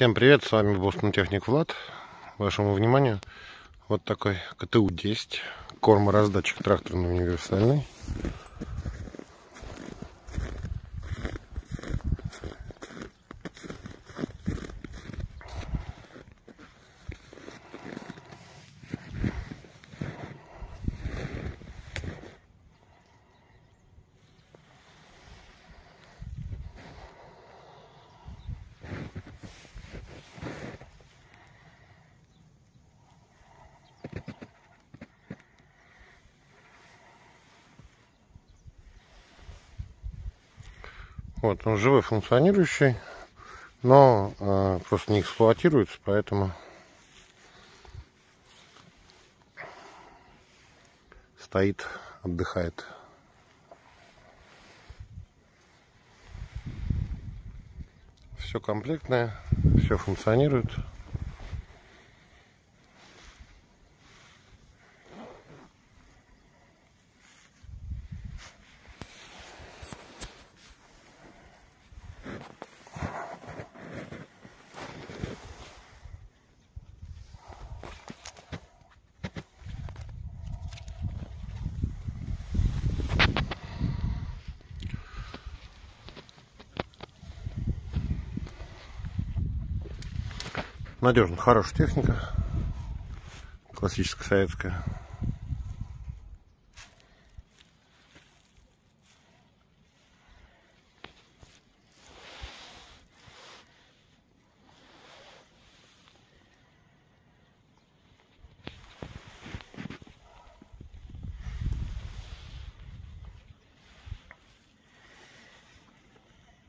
Всем привет, с вами Boston Техник Влад. Вашему вниманию вот такой КТУ-10, кормораздатчик тракторный универсальный. Вот он живой, функционирующий, но просто не эксплуатируется, поэтому стоит, отдыхает. Все комплектное, все функционирует. Надежно, хорошая техника, классическая советская.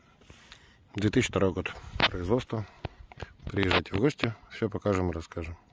— 2002 год производства. Приезжайте в гости, все покажем и расскажем.